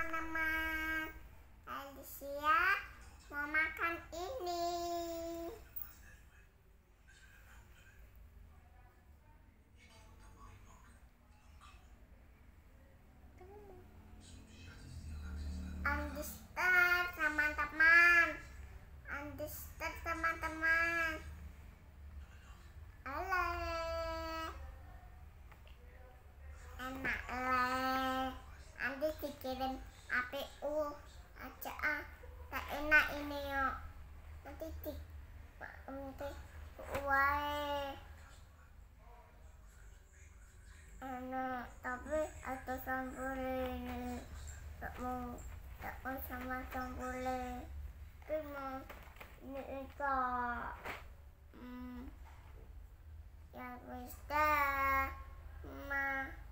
teman-teman. Alicia mau makan ini. Undister teman-teman. Undister teman-teman. Halo. Enak le. Nanti dikirim APU aja ah. Tak enak ini yuk. Nanti wae. Enak tapi ada sambal ini. Tak mau sama sambal. Tapi mau ini itu. Ya wis dah. Ma.